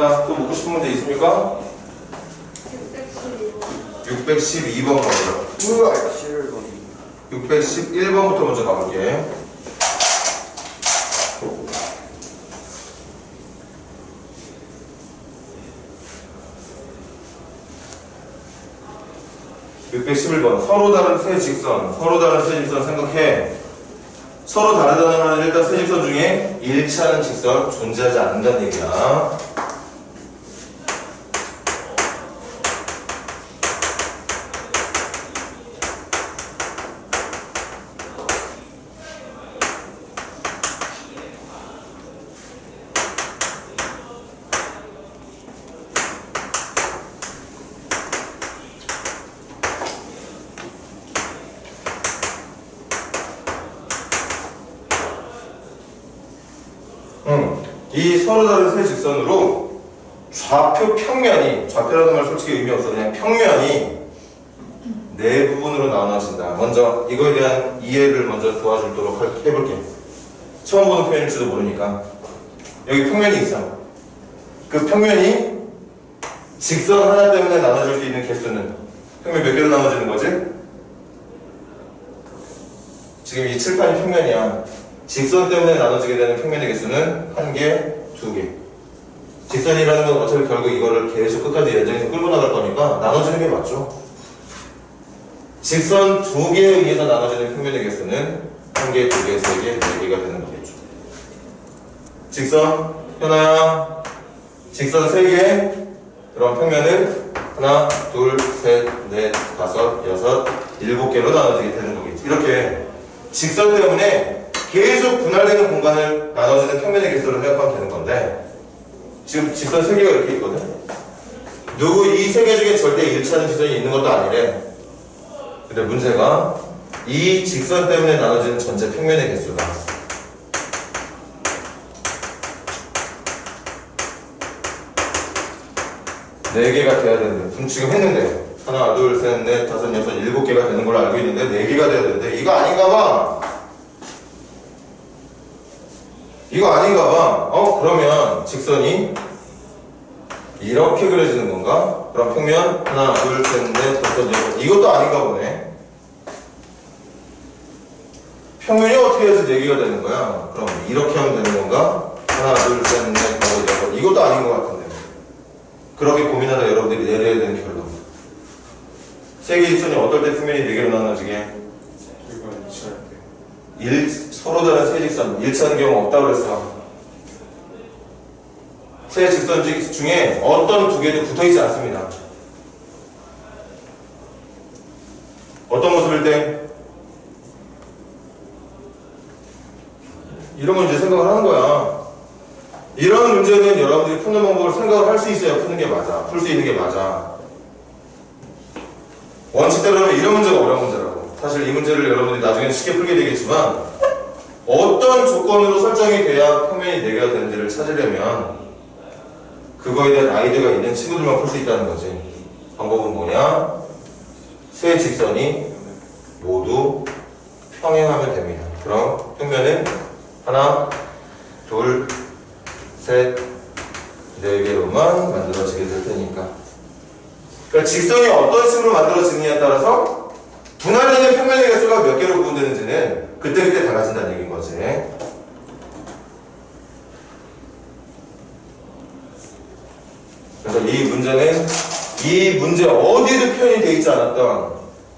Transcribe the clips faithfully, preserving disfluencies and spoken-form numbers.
자, 또 묻고 싶은 문제 있습니까? 육백십이 번 가보자. 육백십일 번부터 먼저 가볼게. 육백십일 번. 서로 다른 세 직선. 서로 다른 세 직선 생각해. 서로 다르다는 말은 일단 세 직선 중에 일치하는 직선 존재하지 않는다는 얘기야. 이 서로 다른 세 직선으로 좌표 평면이, 좌표라는 말 솔직히 의미 없어. 그냥 평면이 네 부분으로 나눠진다. 먼저 이거에 대한 이해를 먼저 도와주도록 해볼게. 처음 보는 표현일지도 모르니까. 여기 평면이 있어. 그 평면이 직선 하나 때문에 나눠질 수 있는 개수는 평면 몇 개로 나눠지는 거지? 지금 이 칠판이 평면이야. 직선 때문에 나눠지게 되는 평면의 개수는 한 개, 두 개. 직선이라는 건 어차피 결국 이거를 계속 끝까지 연장해서 끌고 나갈 거니까 나눠지는 게 맞죠. 직선 두 개에 의해서 나눠지는 평면의 개수는 한 개, 두 개, 세 개, 네 개가 되는 거겠죠. 직선, 현아야. 직선 세 개. 그럼 평면은 하나, 둘, 셋, 넷, 다섯, 여섯, 일곱 개로 나눠지게 되는 거겠지. 이렇게 직선 때문에 계속 분할되는 공간을 나눠지는 평면의 개수를 생각하면 되는 건데, 지금 직선 세 개가 이렇게 있거든. 누구 이 세 개 중에 절대 일치하는 직선이 있는 것도 아니래. 근데 문제가 이 직선 때문에 나눠지는 전체 평면의 개수가 네 개가 돼야 되는데, 지금 했는데 하나, 둘, 셋, 넷, 다섯, 여섯, 일곱 개가 되는 걸로 알고 있는데 네 개가 돼야 되는데 이거 아닌가 봐. 이거 아닌가 봐. 어? 그러면 직선이 이렇게 그려지는 건가? 그럼 평면 하나, 둘, 셋, 넷, 다섯, 여섯. 이것도 아닌가 보네. 평면이 어떻게 해서 네 개가 되는 거야? 그럼 이렇게 하면 되는 건가? 하나, 둘, 셋, 넷, 다섯, 여섯. 이것도 아닌 것 같은데. 그렇게 고민하다 여러분들이 내려야 되는 결론. 세 개 직선이 어떨 때 평면이 네 개로 나눠지게? 일, 서로 다른 세 직선, 일치하는 경우 없다고 그랬어. 세 직선 중에 어떤 두 개도 붙어있지 않습니다. 어떤 모습일 때? 이런 건 이제 생각을 하는 거야. 이런 문제는 여러분들이 푸는 방법을 생각을 할 수 있어야 푸는 게 맞아. 풀 수 있는 게 맞아. 원칙대로는 이런 문제가 어려운 문제라고. 사실 이 문제를 여러분들이 나중에 쉽게 풀게 되겠지만, 어떤 조건으로 설정이 돼야 평면이 네 개가 되는지를 찾으려면 그거에 대한 아이디어가 있는 친구들만 풀 수 있다는 거지. 방법은 뭐냐? 세 직선이 모두 평행하면 됩니다. 그럼 평면은 하나, 둘, 셋, 네 개로만 만들어지게 될 테니까. 그러니까 직선이 어떤 식으로 만들어지느냐에 따라서 분할되는 평면의 개수가 몇 개로 구분되는지는 그때그때 달라진다는 얘기인 거지. 그래서 이 문제는 이 문제 어디에도 표현이 되어 있지 않았던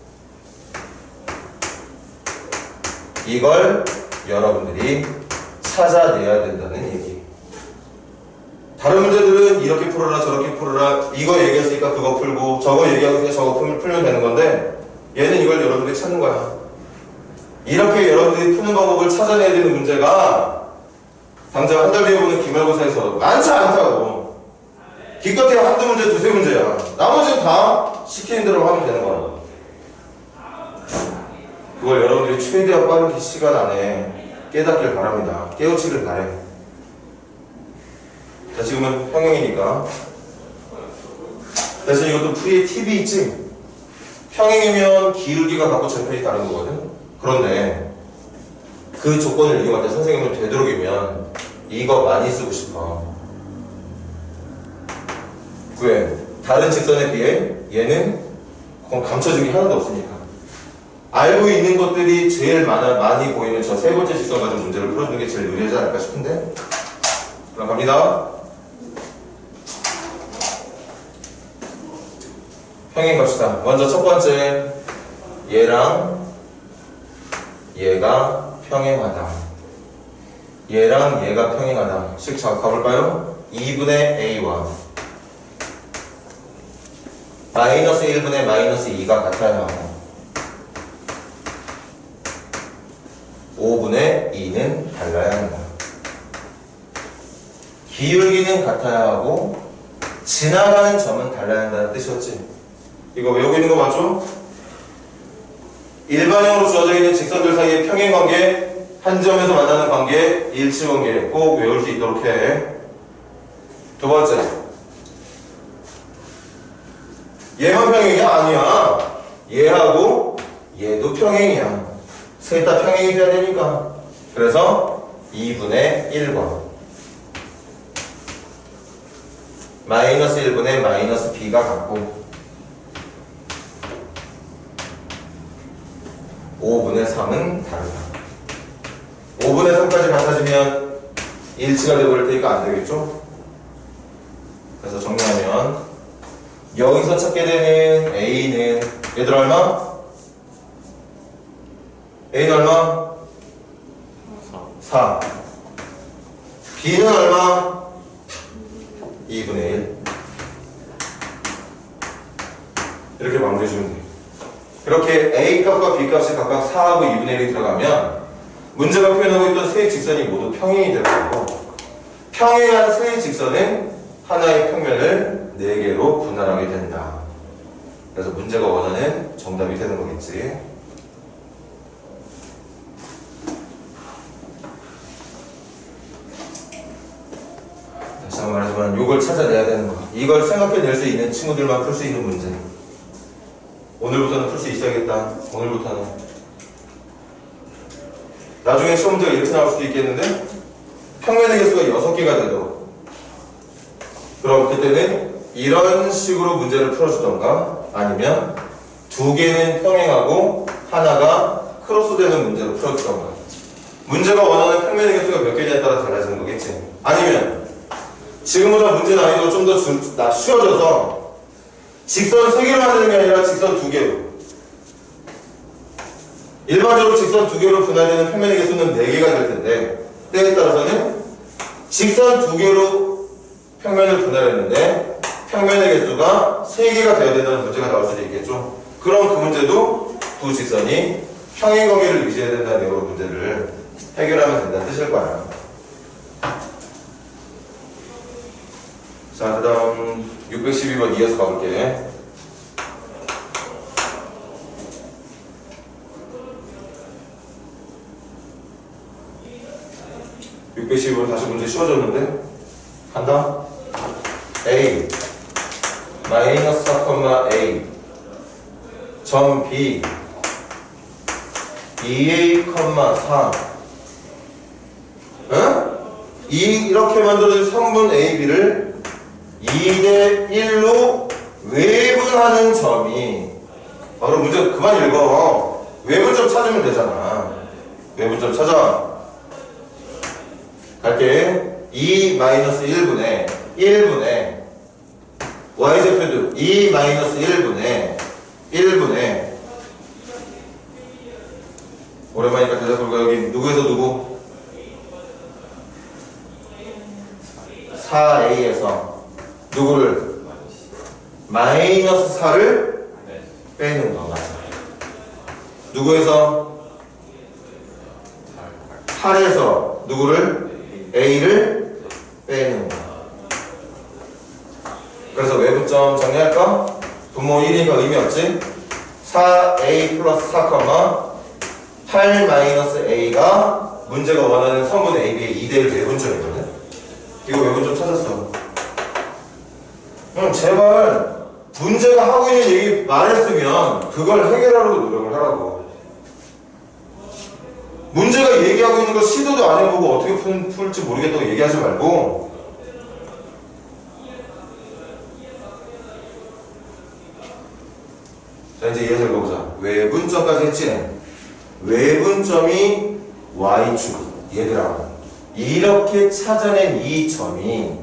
이걸 여러분들이 찾아내야 된다는 얘기. 다른 문제들은 이렇게 풀어라 저렇게 풀어라 이거 얘기했으니까 그거 풀고 저거 얘기하고 저거 풀면 되는 건데, 얘는 이걸 여러분들이 찾는 거야. 이렇게 여러분들이 푸는 방법을 찾아내야 되는 문제가 당장 한 달 뒤에 보는 기말고사에서 많지 않다고. 기껏해야 한두 문제 두세 문제야. 나머지는 다 시키는 대로 하면 되는 거야. 그걸 여러분들이 최대한 빠른 시간 안에 깨닫길 바랍니다. 깨우치길 바래. 자, 지금은 평행이니까. 그래서 이것도 풀이의 팁이 있지. 평행이면 기울기가 갖고 절편이 다른 거거든. 그런데 그 조건을 이용할 때 선생님은 되도록이면 이거 많이 쓰고 싶어. 구해. 다른 직선에 비해 얘는 감춰진 게 하나도 없으니까. 알고 있는 것들이 제일 많아, 많이 보이는 저 세 번째 직선 가지고 문제를 풀어주는 게 제일 유리하지 않을까 싶은데. 그럼 갑니다. 평행 갑시다. 먼저 첫 번째, 얘랑 얘가 평행하다. 얘랑 얘가 평행하다. 식 자, 가볼까요? 이분의 A와 마이너스 일분의 마이너스 이가 같아야 하고 오분의 이는 달라야 한다. 기울기는 같아야 하고 지나가는 점은 달라야 한다는 뜻이었지. 이거 외우고 있는 거 맞죠? 일반형으로 주어져 있는 직선들 사이의 평행관계, 한 점에서 만나는 관계, 일치관계 꼭 외울 수 있도록 해. 두 번째, 얘만 평행이야? 아니야. 얘하고 얘도 평행이야. 셋 다 평행이 돼야 되니까. 그래서 이분의 일과 마이너스 일분의 마이너스 b가 같고 오분의 삼은 다르다. 오분의 삼까지 같아지면 일치가 되어버릴 테니까 안 되겠죠? 그래서 정리하면 여기서 찾게 되는 A는 얘들 얼마? A는 얼마? 사. B는 얼마? 이분의 일. 이렇게 마무리해주면 돼요. 이렇게 A 값과 B 값이 각각 사하고 이분의 일이 들어가면 문제가 표현하고 있던 세 직선이 모두 평행이 되고 평행한 세 직선은 하나의 평면을 네 개로 분할하게 된다. 그래서 문제가 원하는 정답이 되는 거겠지. 다시 한번 말하지만 이걸 찾아내야 되는 거. 이걸 생각해낼 수 있는 친구들만 풀 수 있는 문제. 오늘부터는 풀 수 있어야겠다. 오늘부터는. 나중에 시험 문제가 이렇게 나올 수도 있겠는데 평면의 개수가 여섯 개가 되도록. 그럼 그때는 이런 식으로 문제를 풀어주던가 아니면 두 개는 평행하고 하나가 크로스되는 문제로 풀어주던가. 문제가 원하는 평면의 개수가 몇 개냐에 따라 달라지는 거겠지. 아니면 지금보다 문제 난이도가 좀 더 쉬워져서 직선 세 개로 만드는 게 아니라 직선 두 개로. 일반적으로 직선 두 개로 분할되는 평면의 개수는 네 개가 될 텐데 때에 따라서는 직선 두 개로 평면을 분할했는데 평면의 개수가 세 개가 되어야 된다는 문제가 나올 수도 있겠죠. 그럼 그 문제도 두 직선이 평행관계를 유지해야 된다는 내용의 문제를 해결하면 된다는 뜻일 거야. 자, 그 다음 육백십이 번 이어서 가볼게. 육백십이 번 다시 문제 쉬워졌는데 간다. A 마이너스 사, A 점 B 이 에이, 사 응? 이, 이렇게 만들어진 삼분 A, B를 이 대 일로 외분하는 점이 바로 문제 그만 읽어. 외분점 찾으면 되잖아. 외분점 찾아. 갈게. 이 마이너스 일분의 일분의 y좌표도 이 마이너스 일분의 일분의 오랜만이니까 대답 볼까. 여기 누구에서 누구? 사 에이에서 누구를? 마이너스 사를 빼는 거. 맞아. 누구에서? 팔에서 누구를? A를 빼는 거. 그래서 외부점 정리할까? 분모 일이니까 의미 없지? 사 에이 플러스 사, 팔 마이너스 A가 문제가 원하는 성분 에이 비의 이 대 일 외분점이거든? 이거 외분점 찾았어. 응, 제발 문제가 하고 있는 얘기 말했으면 그걸 해결하려고 노력을 하라고. 문제가 얘기하고 있는 거 시도도 안 해보고 어떻게 풀, 풀지 모르겠다고 얘기하지 말고 자, 이제 이해서 읽어보자. 외분점까지 했지? 외분점이 y축. 얘들아, 이렇게 찾아낸 이 점이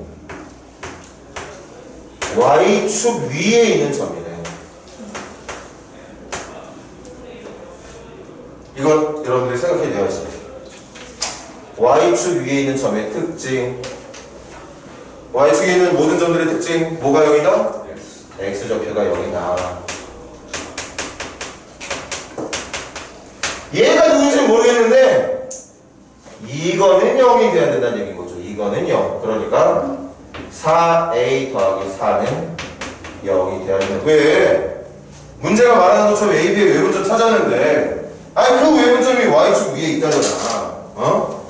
y축 위에 있는 점이래. 이걸 여러분들이 생각해 내야지. y축 위에 있는 점의 특징. y축에 있는 모든 점들의 특징. 뭐가 영이다? x좌표가 영이다. 얘가 누군지 모르겠는데 이거는 영이 돼야 된다는 얘기인 거죠. 이거는 영. 그러니까 사 에이 더하기 사는 영이 돼야 된다. 왜? 문제가 말하는 것처럼 에이, 비의 외분점 찾았는데 아니 그 외분점이 y축 위에 있다잖아. 어?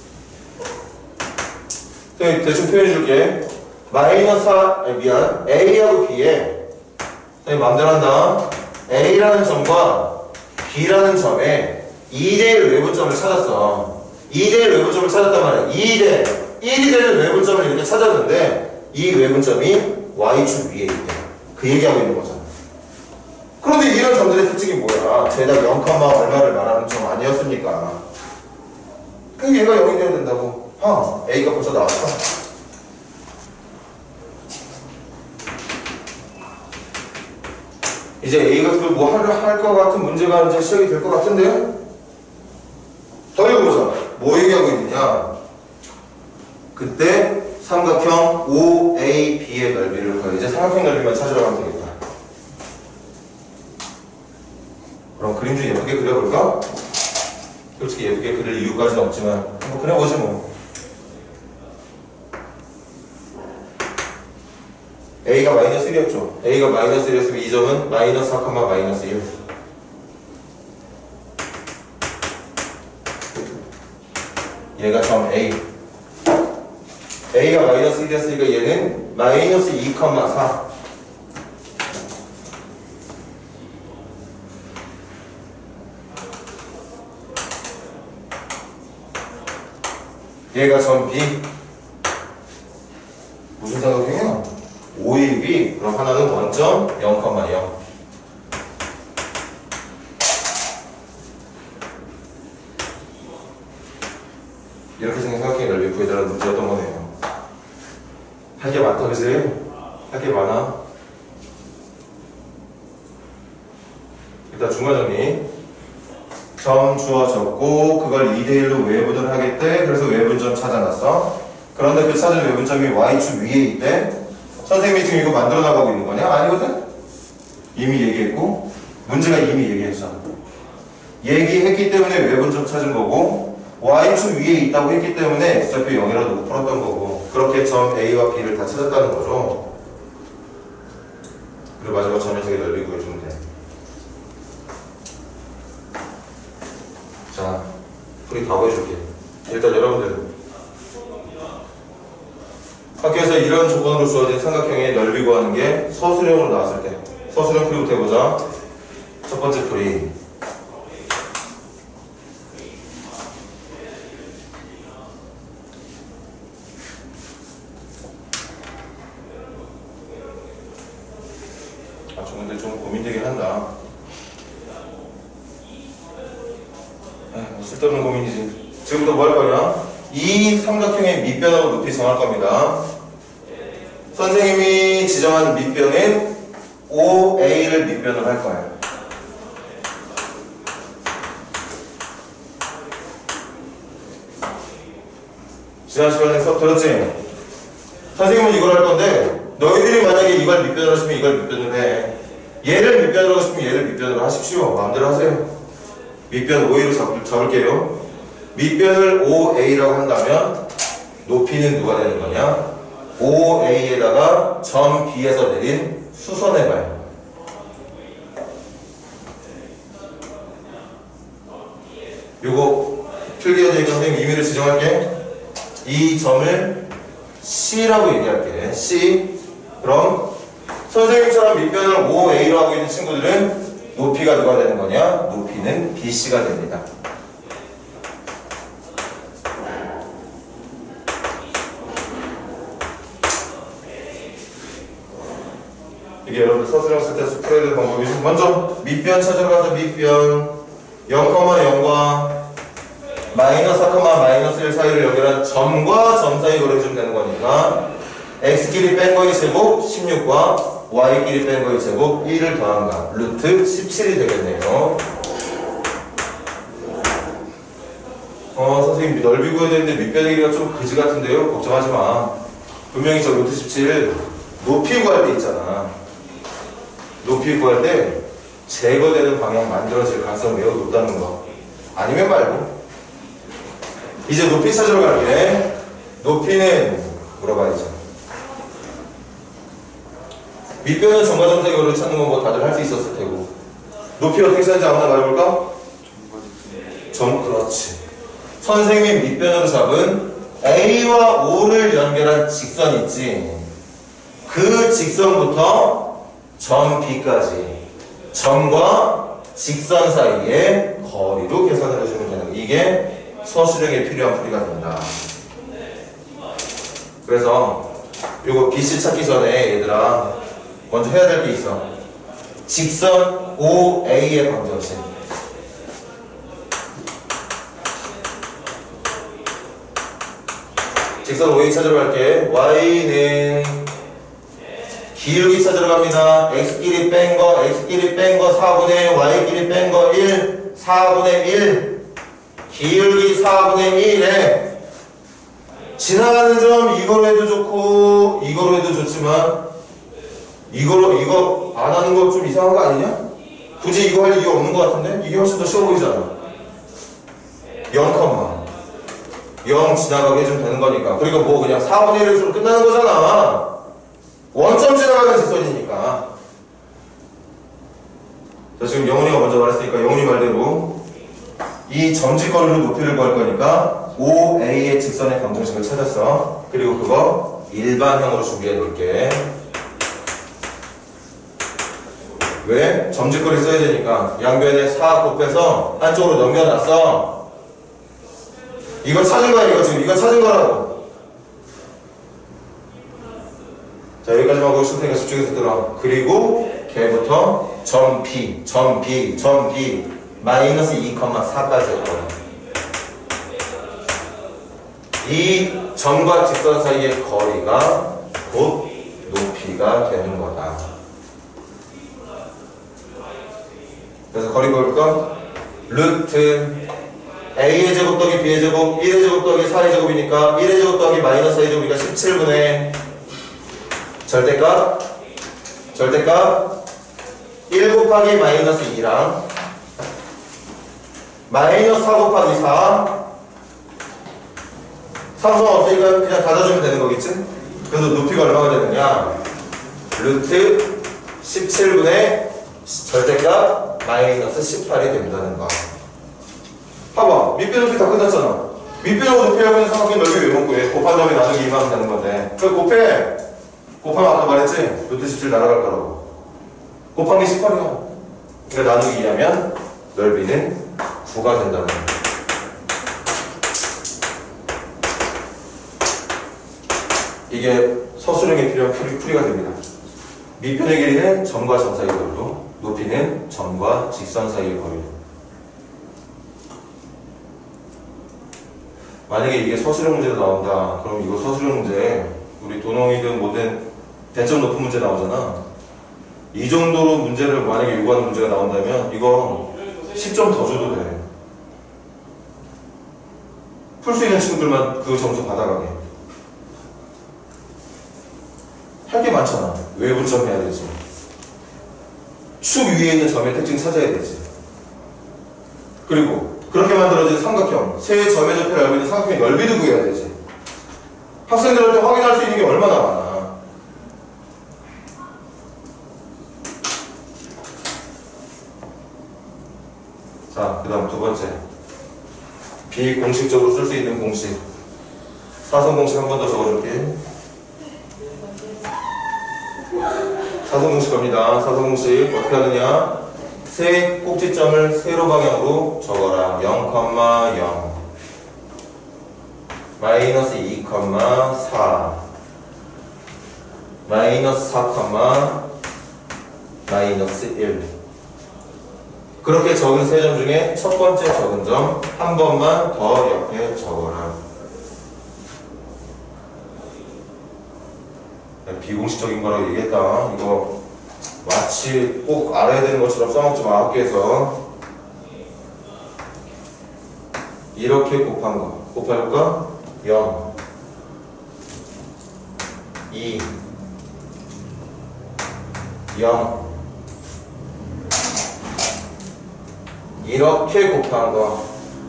대충 표현해 줄게. 마이너스 사, 아니 미안, a하고 b에 마음대로 한다. a라는 점과 b라는 점에 이 대 일 외분점을 찾았어. 이 대 일 외분점을 찾았단 말이야. 이 대 일이 되는 외분점을 이렇게 찾았는데 이 외분점이 y축 위에 있대. 그 얘기하고 있는 거잖아. 그런데 이런 점들의 특징이 뭐야? 대략 영, 얼마를 말하는 점 아니었습니까? 그 얘가 영이 돼야 된다고. 아, a가 벌써 나왔어. 이제 A가 뭐 할 것 같은 문제가 이제 시작이 될 것 같은데요? 더 읽어보자. 뭐 얘기하고 있느냐? 그때 삼각형 오 에이 비의 넓이를 구해. 이제 삼각형 넓이만 찾으러 가면 되겠다. 그럼 그림 좀 예쁘게 그려볼까? 솔직히 예쁘게 그릴 이유까지는 없지만 한번 그려보지 뭐. A가 마이너스 일이었죠. A가 마이너스 일이었으면 이 점은 마이너스 사, 마이너스 일. 얘가 점 A. A가 마이너스 일이었으니까 얘는 마이너스 이, 사. 얘가 점 B. 무슨 삼각형이야? 오 일 비. 그럼 하나는 원점 영, 영. 이렇게 생긴 삼각형의 넓이 구해달라는 문제였던 거네요. 할 게 많다, 그지? 할 게 많아. 일단 중간정리. 점 주어졌고 그걸 이 대 일로 외분을 하겠대. 그래서 외분점 찾아놨어. 그런데 그 찾은 외분점이 y축 위에 있대. 선생님이 지금 이거 만들어 나가고 있는 거냐? 아니거든? 이미 얘기했고 문제가 이미 얘기했잖아. 얘기했기 때문에 외분점 찾은 거고 y축 위에 있다고 했기 때문에 x좌표 영이라도 풀었던 거고 그렇게 점 A와 B를 다 찾았다는 거죠. 그리고 마지막 점 녀석의 넓이 구해주면 돼. 자, 우리 다 보여줄게. 일단 여러분들 학교에서 이런 조건으로 주어진 삼각형의 넓이 구하는 게 서술형으로 나왔을 때 서술형 풀이부터 해보자. 첫 번째 풀이 아, 좀 근데 좀 고민되긴 한다. 에휴, 쓸데없는 고민이지. 지금부터 뭐 할 거냐? 이 삼각형의 밑변하고 높이 정할 겁니다. 선생님이 지정한 밑변은 오 에이를 밑변을 할 거예요. 지난 시간에 수업 들었지? 선생님은 이걸 할 건데 너희들이 만약에 이걸 밑변을 하시면 이걸 밑변을 해. 얘를 밑변을 하고 싶으면 얘를 밑변으로 하십시오. 마음대로 하세요. 밑변 오 에이로 잡, 잡을게요. 밑변을 오 에이라고 한다면 높이는 누가 되는 거냐? 오 에이에다가 점 B에서 내린 수선해봐요. 요거 필기해야 되니까 선생님 임의를 지정할게. 이 점을 C라고 얘기할게. C. 그럼 선생님처럼 밑변을 오 에이로 하고 있는 친구들은 높이가 누가 되는 거냐? 높이는 비씨가 됩니다. 이게 이게 여러분들 서술형 쓸 때 풀어야 될 방법이 먼저 밑변 찾으러 가서 밑변 영, 영과 마이너스 사, 마이너스 일 사이를 연결한 점과 점 사이 거리 해주면 되는 거니까 x끼리 뺀 거의 제곱 십육과 y끼리 뺀 거의 제곱 일을 더한가 루트 십칠이 되겠네요. 어 선생님 넓이 구해야 되는데 밑변의 길이가 좀 그지 같은데요? 걱정하지 마. 분명히 저 루트 십칠 높이 구할 때 있잖아. 높이 구할 때 제거되는 방향 만들어질 가능성이 매우 높다는 거. 아니면 말고. 이제 높이 찾으러 갈게. 높이는 물어봐야죠. 밑변은 점과 점 사이 거리를 찾는 건 뭐 다들 할 수 있었을 테고. 높이 어떻게 찾는지 아무나 말해볼까? 점, 그렇지. 선생님이 밑변으로 잡은 A와 O를 연결한 직선 있지. 그 직선부터 점 B까지 점과 직선 사이의 거리로 계산을 해주면 되는 거예요. 이게 서술형에 필요한 풀이가 된다. 그래서 요거 비씨 찾기 전에 얘들아 먼저 해야 될 게 있어. 직선 오에이의 방정식. 직선 오에이 찾으러 갈게. y는 기울기 찾으러 갑니다. x끼리 뺀 거, x끼리 뺀 거 사분의 y끼리 뺀 거 일, 사분의 일. 기울기 사분의 일에 지나가는 점 이거로 해도 좋고 이거로 해도 좋지만 이거로 이거 안 하는 거 좀 이상한 거 아니냐? 굳이 이거 할 이유 없는 거 같은데? 이게 훨씬 더 쉬워 보이잖아. 영, 영 지나가게 해주면 되는 거니까. 그리고 뭐 그냥 사분의 일에서 끝나는 거잖아. 원점 지나가는 직선이니까. 자, 지금 영훈이가 먼저 말했으니까 영훈이 말대로 이 점직거리로 높이를 구할 거니까 오에이의 직선의 방정식을 찾았어. 그리고 그거 일반형으로 준비해 놓을게. 왜? 점직거리 써야 되니까. 양변에 사 곱해서 한쪽으로 넘겨놨어. 이거 찾은 거야, 이거 지금. 이거 찾은 거라고. 자, 여기까지만 하고 있을 테니까 집중해서 들어. 그리고 걔부터 점 B, 점 B, 점 B 마이너스 이, 사까지 할 거야. 이 점과 직선 사이의 거리가 곧 높이가 되는 거다. 그래서 거리 볼까? 루트 A의 제곱 더하기 B의 제곱 일의 제곱 더하기 사의 제곱이니까 일의 제곱 더하기 마이너스 사의 제곱이니까 십칠분의 절대값 절대값 일 곱하기 마이너스 이랑 마이너스 사 곱하기 사 삼성 없으니까 그냥 닫아주면 되는 거겠지? 그래서 높이가 얼마가 되느냐? 루트 십칠분의 절대값 마이너스 십팔이 된다는 거. 봐봐. 밑변 높이 다 끝났잖아. 밑변하고 높이하고 있는 삼각형 넓이 왜 못 구해? 곱한 다음에 나누기 이만 하면 되는 건데. 그래 곱해. 곱하면 아까 말했지? 루트 십칠 날아갈 거라고. 곱한 게 십팔이야. 그러니까 나누기 이 하면 넓이는 구가 된다는 거야. 이게 서술형에 필요한 풀이, 풀이가 됩니다. 밑변의 길이는 점과 점 사이의 거리로, 높이는 점과 직선 사이의 거리로. 만약에 이게 서술형 문제로 나온다. 그럼 이거 서술형 문제, 우리 도농이든 뭐든 대점 높은 문제 나오잖아. 이 정도로 문제를 만약에 요구하는 문제가 나온다면 이거 십 점 더 줘도 돼. 풀 수 있는 친구들만 그 점수 받아가게. 할 게 많잖아. 왜 분점해야 되지? 축 위에 있는 점의 특징 찾아야 되지. 그리고 그렇게 만들어진 삼각형, 세 점의 접히를 알고 있는 삼각형의 넓이도 구해야 되지. 학생들한테 확인할 수 있는 게 얼마나 많아. 자, 그 다음 두 번째. 비공식적으로 쓸 수 있는 공식. 사선 공식 한 번 더 적어줄게. 사선 공식 갑니다. 사선 공식 어떻게 하느냐? 세 꼭지점을 세로 방향으로 적어라. 영, 영 마이너스 이, 사 마이너스 사, 마이너스 일. 그렇게 적은 세 점 중에 첫 번째 적은 점 한 번만 더 옆에 적어라. 비공식적인 거라고 얘기했다. 이거 마치 꼭 알아야 되는 것처럼 써먹지 마, 학교에서. 이렇게 곱한 거 곱해볼까? 영, 이, 영. 이렇게 곱한 거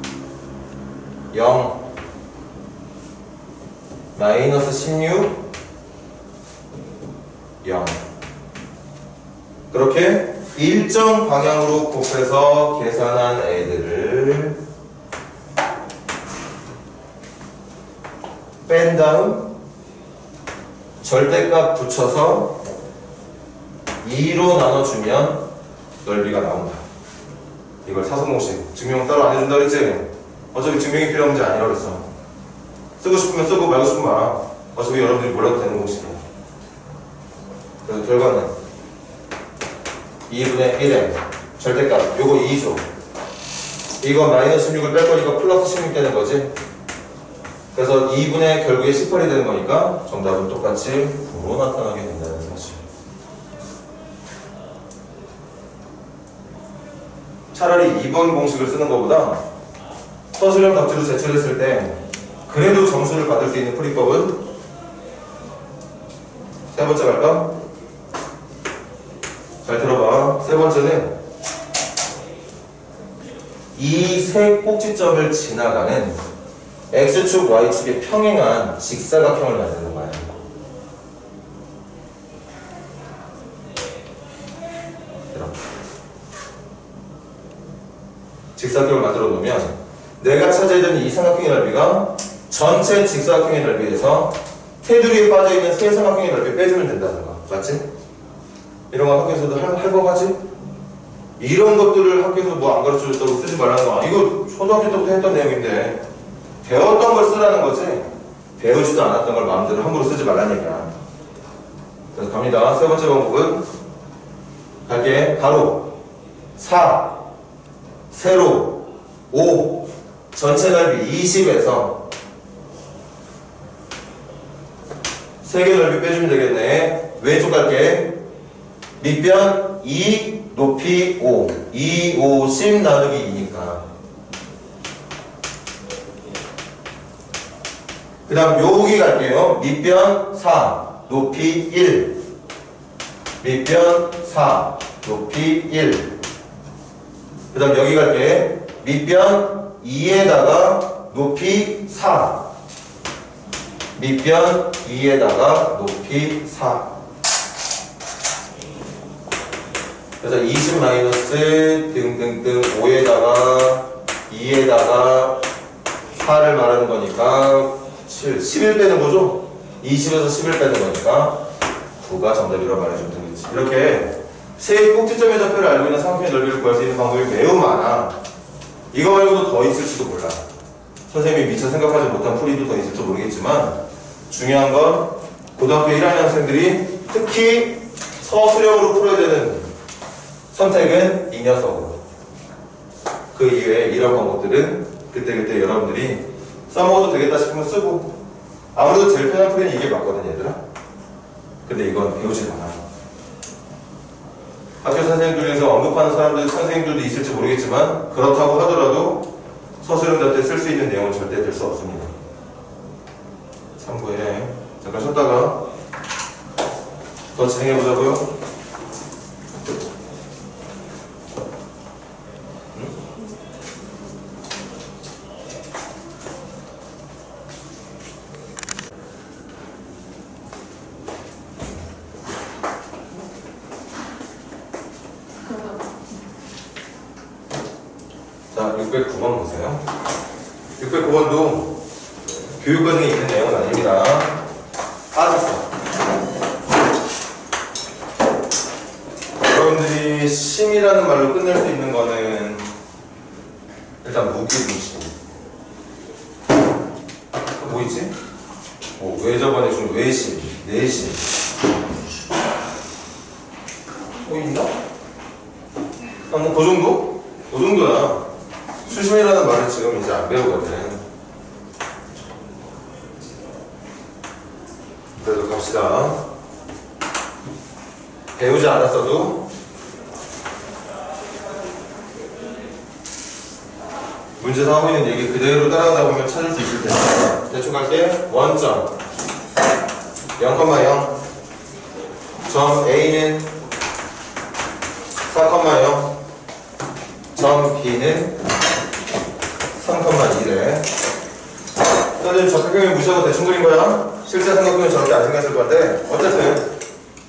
영, 마이너스 십육, 영. 그렇게 일정 방향으로 곱해서 계산한 애들을 뺀 다음 절대값 붙여서 이로 나눠주면 넓이가 나온다. 이걸 사선공식 증명 따로 안 해준다 그랬지? 어차피 증명이 필요한 문제 아니라 그랬어. 쓰고 싶으면 쓰고 말고 싶으면 말. 어차피 여러분들이 몰라도 되는 공식이야. 그래서 결과는 이분의 일에 절대값 요거 이죠. 이거 마이너스 십육을 뺄 거니까 플러스 십육 되는 거지. 그래서 이분의 결국에 십팔이 되는 거니까 정답은 똑같이 구로 나타나게 된다는 사실. 차라리 이 번 공식을 쓰는 것보다 서술형 답지로 제출했을 때 그래도 점수를 받을 수 있는 풀이법은 세 번째 갈까? 잘 들어봐. 세 번째는 이 세 꼭지점을 지나가는 X축, Y축에 평행한 직사각형을 만드는 거야. 이렇게. 직사각형을 만들어 놓으면 내가 찾아야 되는 이 삼각형의 넓이가 전체 직사각형의 넓이에서 테두리에 빠져있는 세 삼각형의 넓이 빼주면 된다는 거. 맞지? 이런 거 학교에서도 할, 할 거 하지? 이런 것들을 학교에서 뭐 안 가르쳐 줬다고 쓰지 말라는 거. 이거 초등학교 때부터 했던 내용인데 배웠던 걸 쓰라는 거지 배우지도 않았던 걸 마음대로 함부로 쓰지 말라는 얘기야. 그래서 갑니다. 세 번째 방법은 갈게. 가로 사, 세로 오, 전체 넓이 이십에서 세 개 넓이 빼주면 되겠네. 왼쪽 갈게. 밑변 이, 높이 오, 이, 오, 십 나누기 이니까. 그 다음 여기 갈게요. 밑변 사, 높이 일. 밑변 사, 높이 일. 그 다음 여기 갈게. 밑변 이에다가 높이 사. 밑변 이에다가 높이 사. 그래서 이십 마이너스 등등등 오에다가 이에다가 사를 말하는 거니까 칠, 십일 빼는 거죠? 이십에서 십일 빼는 거니까 구가 정답이라고 말해주면 되겠지. 이렇게 세 꼭지점의 좌표를 알고 있는 삼각형의 넓이를 구할 수 있는 방법이 매우 많아. 이거 말고도 더 있을지도 몰라. 선생님이 미처 생각하지 못한 풀이도 더 있을지 모르겠지만 중요한 건 고등학교 일 학년 학생들이 특히 서술형으로 풀어야 되는 선택은 이 녀석으로. 그 이외에 이런 방법들은 그때그때 여러분들이 써먹어도 되겠다 싶으면 쓰고 아무래도 제일 편한 풀이는 이게 맞거든 얘들아. 근데 이건 배우지 않아. 학교 선생님들 중에서 언급하는 사람들, 선생님들도 있을지 모르겠지만 그렇다고 하더라도 서술형 잡때 쓸 수 있는 내용은 절대 될 수 없습니다. 참고해. 잠깐 쉬었다가 더 진행해보자고요. 자, 육백구 번 보세요. 육백구 번도 교육과정에 있는 내용은 아닙니다. 빠졌어. 여러분들이 심이라는 말로 끝낼 수 있는 거는 일단 무기분식. 뭐 있지? 뭐, 왜 저번에 준 외심, 내심. 뭐 있나? 아, 뭐 그 정도? 그 정도야. 수심이라는 말을 지금 이제 안 배우거든. 그래도 갑시다. 배우지 않았어도 문제에서 하고 있는 얘기 그대로 따라가다 보면 찾을 수 있을 텐데 대충 갈게. 원점 영 영 점 A는 사 영 점 B는 삼 일에 선생님 적합형이 무시하고 대충 그린 거야. 실제 삼각형은 저렇게 안 생겼을 건데 어쨌든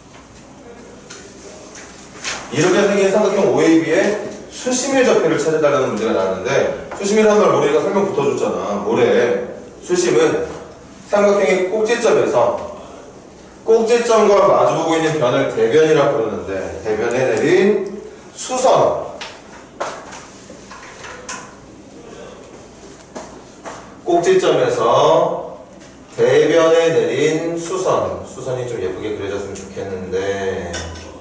이렇게 생긴 삼각형 오에이비의 수심의 좌표를 찾아달라는 문제가 나왔는데 수심이라는 말 모래가 설명 붙어줬잖아. 모래 수심은 삼각형의 꼭지점에서 꼭지점과 마주보고 있는 변을 대변이라고 부르는데 대변에 내린 수선 꼭지점에서 대변에 내린 수선 수선이 좀 예쁘게 그려졌으면 좋겠는데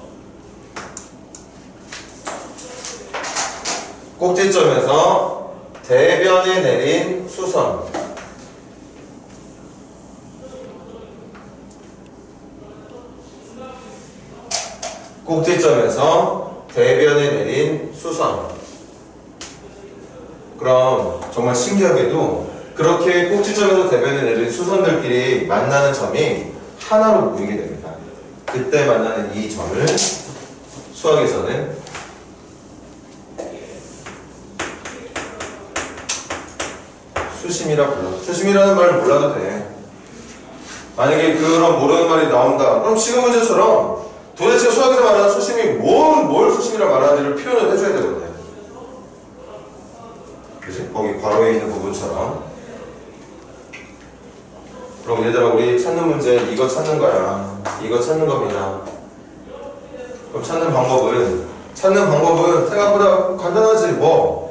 꼭지점에서 대변에 내린 수선 꼭지점에서 대변에 내린 수선 그럼 정말 신기하게도 그렇게 꼭지점에서 대변에 내린 수선들끼리 만나는 점이 하나로 보이게 됩니다. 그때 만나는 이 점을 수학에서는 수심이라 불러. 수심이라는 말을 몰라도 돼. 만약에 그런 모르는 말이 나온다. 그럼 지금 문제처럼 도대체 수학에서 말하는 수심이 뭘, 뭘 수심이라 말하는지를 표현을 해줘야 되거든. 그치? 거기 괄호에 있는 부분처럼. 그럼 얘들아 우리 찾는 문제 이거 찾는 거야. 이거 찾는 겁니다. 그럼 찾는 방법은 찾는 방법은 생각보다 간단하지 뭐.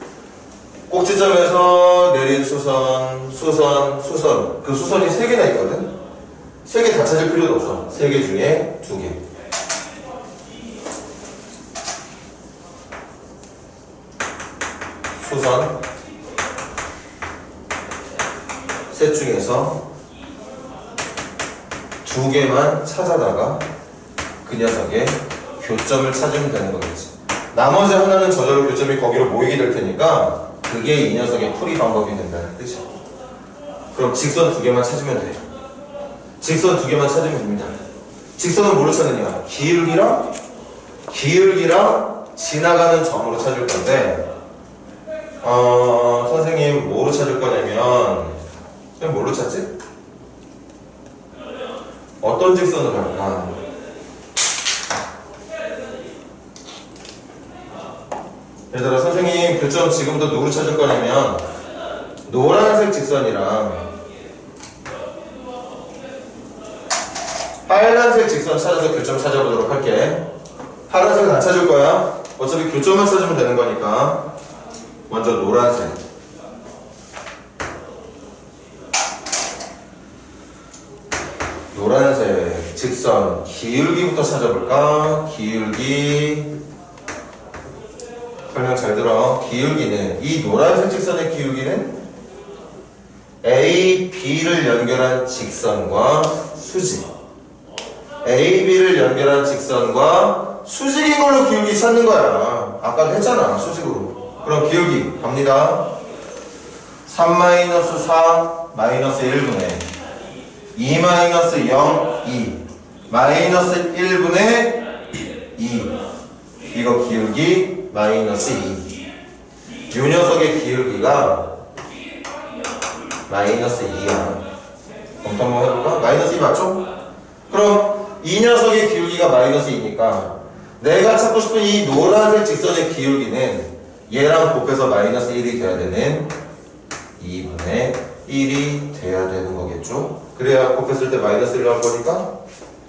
꼭지점에서 내린 수선, 수선, 수선. 그 수선이 세 개나 있거든? 세 개 다 찾을 필요도 없어. 세 개 중에 두 개. 수선. 셋 중에서 두 개만 찾아다가 그 녀석의 교점을 찾으면 되는 거겠지. 나머지 하나는 저절로 교점이 거기로 모이게 될 테니까 그게 이 녀석의 풀이 방법이 된다는 뜻이야. 그럼 직선 두 개만 찾으면 돼. 직선 두 개만 찾으면 됩니다. 직선은 뭐로 찾느냐? 기울기랑 기울기랑 지나가는 점으로 찾을 건데 어, 선생님 뭐로 찾을 거냐면 선생님 뭘로 찾지? 어떤 직선으로 할까? 얘들아 선생님 교점 지금부터 누구로 찾을 거냐면 노란색 직선이랑 빨간색 직선 찾아서 교점 찾아보도록 할게. 파란색은 안 찾을 거야. 어차피 교점만 찾으면 되는 거니까 먼저 노란색 노란색 직선 기울기부터 찾아볼까? 기울기 설명 잘 들어. 기울기는 이 노란색 직선의 기울기는 A, B를 연결한 직선과 수직 A, B를 연결한 직선과 수직인 걸로 기울기 찾는 거야. 아까 했잖아 수직으로. 그럼 기울기 갑니다. 삼 마이너스 사 마이너스 일분의 이 마이너스 영, 이 마이너스 일분의 이 이거 기울기 마이너스 이 이 녀석의 기울기가 마이너스 이야. 그럼 한번 해볼까? 마이너스 이 맞죠? 그럼 이 녀석의 기울기가 마이너스 이니까 내가 찾고 싶은 이 노란색 직선의 기울기는 얘랑 곱해서 마이너스 일이 돼야 되는 이분의 일이 돼야 되는 거겠죠? 그래야 곱했을 때 마이너스 일 나올 거니까.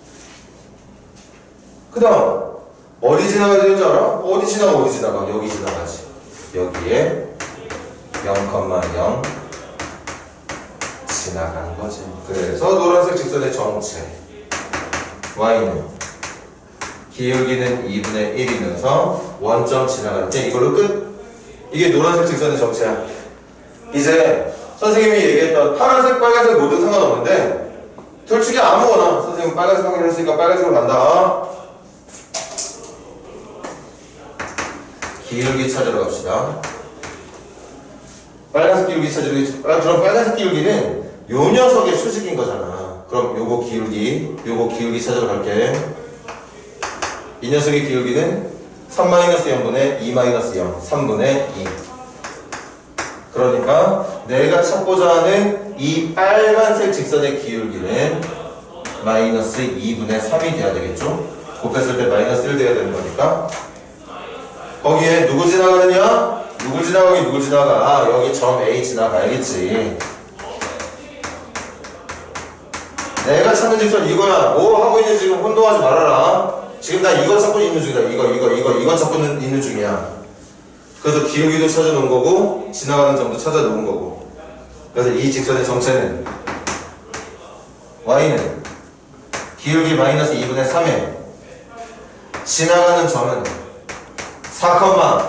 그 다음 어디 지나가야 되는지 알아? 어디 지나가 어디 지나가? 여기 지나가지. 여기에 영, 영 지나가는 거지. 그래서 노란색 직선의 정체 y는 기울기는 이분의 일이면서 원점 지나갈 때 이걸로 끝. 이게 노란색 직선의 정체야. 이제 선생님이 얘기했던 파란색, 빨간색 모두 상관없는데 둘 중에 아무거나 선생님 빨간색 확인했으니까 빨간색으로 간다. 기울기 찾으러 갑시다. 빨간색 기울기 찾으러. 아, 그럼 빨간색 기울기는 요 녀석의 수직인 거잖아. 그럼 요거 기울기, 요거 기울기 찾으러 갈게. 이 녀석의 기울기는 삼 마이너스 영분의 이 마이너스 영, 삼분의 이. 그러니까 내가 찾고자 하는 이 빨간색 직선의 기울기는 마이너스 이분의 삼이 돼야 되겠죠? 곱했을 때 마이너스 일 돼야 되는 거니까. 거기에 누구 지나가느냐? 누구 지나가기 누구 지나가? 아, 여기 점 A 지나가야겠지. 내가 찾는 직선 이거야. 뭐 하고 있는지 지금 혼동하지 말아라. 지금 나 이거 찾고 있는 중이다. 이거 이거 이거 이거 찾고 있는 중이야. 그래서 기울기도 찾아놓은 거고 지나가는 점도 찾아놓은 거고. 그래서 이 직선의 정체는 y는 기울기 마이너스 이분의 삼에 지나가는 점은 사,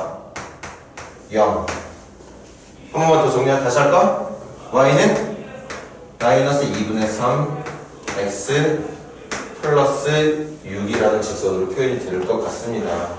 영. 한 번만 더 정리하 다시 할까? y는 마이너스 이분의 삼 x 플러스 육이라는 직선으로 표현이 될 것 같습니다.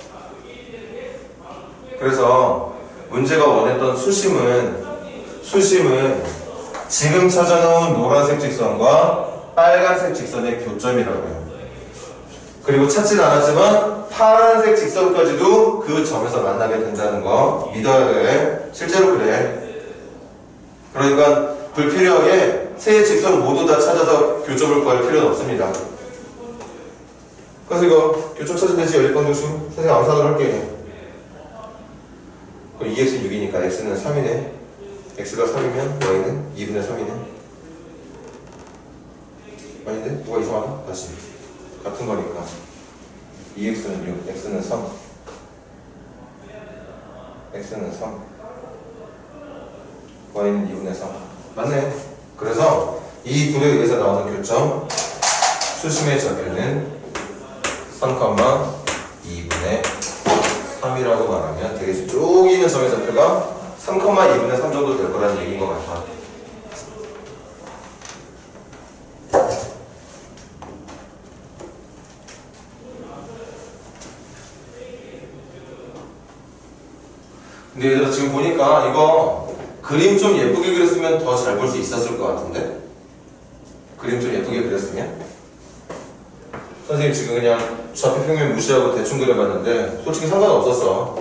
그래서 문제가 원했던 수심은 수심은 지금 찾아놓은 노란색 직선과 빨간색 직선의 교점이라고요. 그리고 찾진 않았지만 파란색 직선까지도 그 점에서 만나게 된다는 거 믿어야 돼. 실제로 그래. 그러니까 불필요하게 세 직선 모두 다 찾아서 교점을 구할 필요는 없습니다. 그래서 이거 교점 찾으면 되지. 연립방정식 선생님 암산을 할게. 그럼 이 엑스 육이니까 x는 삼이네. x가 삼이면 y는 이분의 삼이네. 아닌데? 뭐가 이상하나? 다시 같은 거니까 이 엑스는 육, x는 삼, x는 삼, y는 이분의 삼. 맞네. 그래서 이 둘에 의해서 나오는 교점 수심의 좌표는 삼, 이분의 삼이라고 말하면 되게 쭉 있는 점의 좌표가 삼, 이분의 삼 정도 될 거라는 얘기인 것 같아. 근데 얘들아 지금 보니까 이거 그림 좀 예쁘게 그렸으면 더 잘 볼 수 있었을 것 같은데? 그림 좀 예쁘게 그렸으면? 선생님 지금 그냥 좌표 평면 무시하고 대충 그려봤는데 솔직히 상관없었어.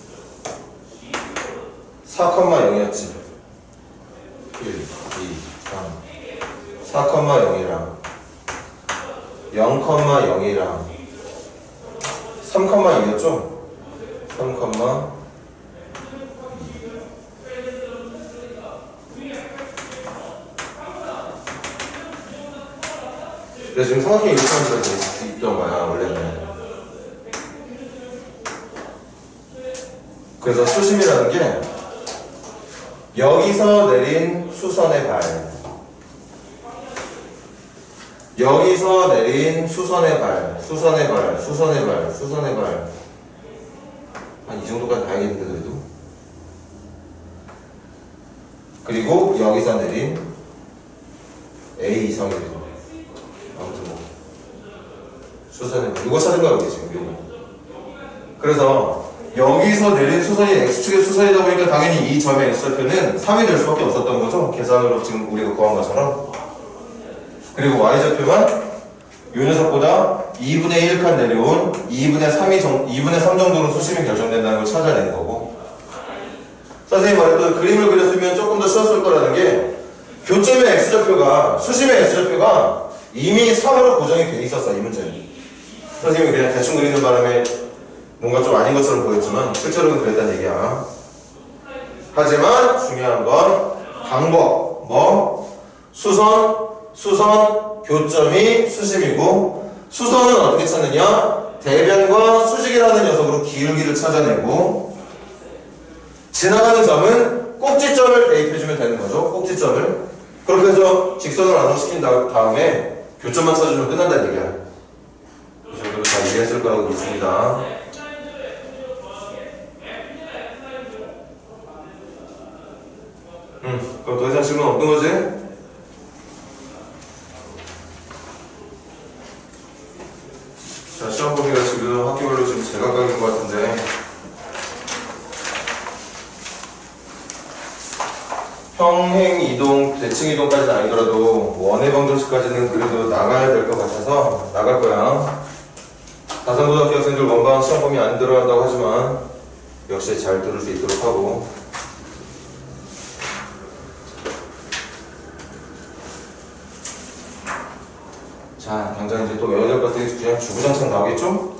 사, 영이었지. 일, 이, 삼. 사, 영이랑 영, 영이랑 삼, 이였죠? 삼, 그래서 지금 삼각형이 이렇게 만들어져 있던 거야, 원래는. 그래서 수심이라는 게 여기서 내린 수선의 발, 여기서 내린 수선의 발, 수선의 발, 수선의 발, 수선의 발. 한 이 정도까지 가야겠는데, 그래도. 그리고 여기서 내린 A 이상이래요. 아무튼 뭐 수선의 발. 이거 찾은 거야, 우리 지금. 이거. 그래서 여기서 내린 수선이 X축의 수선이다 보니까 당연히 이 점의 X좌표는 삼이 될 수밖에 없었던 거죠. 계산으로 지금 우리가 구한 것처럼. 그리고 Y좌표만 이 녀석보다 이분의 일 칸 내려온 이분의 삼이 정, 이분의 삼 정도로 수심이 결정된다는 걸 찾아내는 거고. 선생님이 말했던 그림을 그렸으면 조금 더 쉬웠을 거라는 게 교점의 X좌표가, 수심의 X좌표가 이미 삼으로 고정이 돼 있었어, 이 문제는. 선생님이 그냥 대충 그리는 바람에 뭔가 좀 아닌 것처럼 보였지만 실제로는 그랬다는 얘기야. 하지만 중요한 건 방법. 뭐? 수선, 수선, 교점이 수심이고, 수선은 어떻게 찾느냐? 대변과 수직이라는 녀석으로 기울기를 찾아내고, 지나가는 점은 꼭지점을 대입해주면 되는 거죠. 꼭지점을. 그렇게 해서 직선을 완성시킨 다음에 교점만 찾아주면 끝난다는 얘기야. 이 정도로 다 이해했을 거라고 믿습니다. 음, 그럼 더 이상 질문 없는 거지? 자, 시험 범위가 지금 학교별로 지금 제각각인 것 같은데 평행 이동, 대칭 이동까지는 아니더라도 원의 방정식까지는 그래도 나가야 될 것 같아서 나갈 거야. 다산고등학교 학생들 원방 시험 범위 안 들어간다고 하지만 역시 잘 들을 수 있도록 하고. 자, 당장 이제 또 외워야 될 것 같아. 그냥 주구장창 나오겠죠?